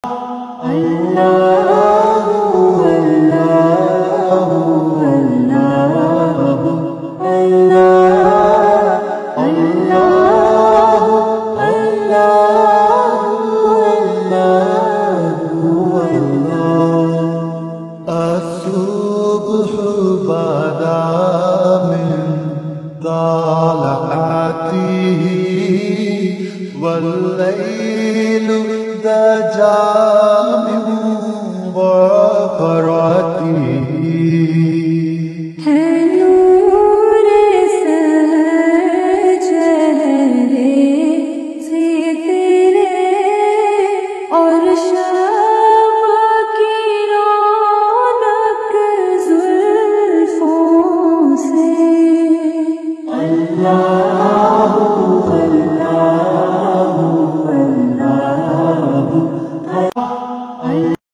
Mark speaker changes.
Speaker 1: الصبح بدا من طلعته والليل دجا من غفرته
Speaker 2: ہے نور سحر چہرے سے تیرے اور شب کی رونق زلفوں سے اللہ اللہ اللہ